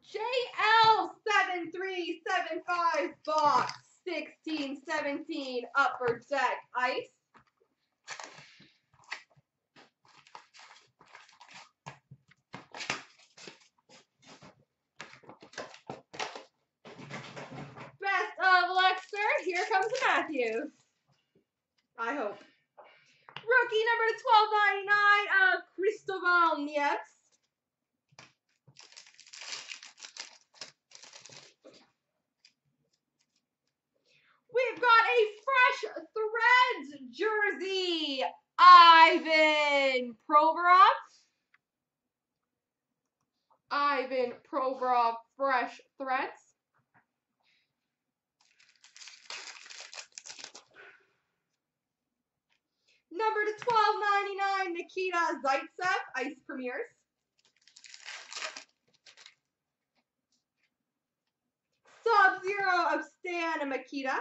JL7375 box 1617 Upper Deck Ice. Best of Lexter. Here comes Matthews. I hope. Rookie number to 1299 of Cristobal Nieves. We've got a Fresh Threads jersey, Ivan Provorov. Ivan Provorov Fresh Threads. Number to 1299, Nikita Zaitsev, Ice Premiers. Sub-Zero of Stan Mikita.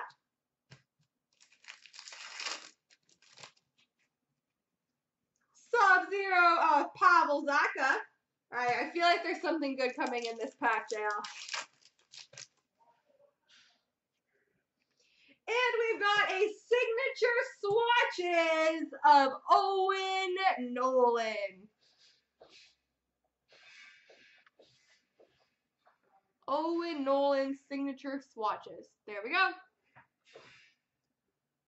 Sub-Zero of Pavel Zacha. All right, I feel like there's something good coming in this pack, JL. And we've got a signature swatches of Owen Nolan. Owen Nolan signature swatches. There we go.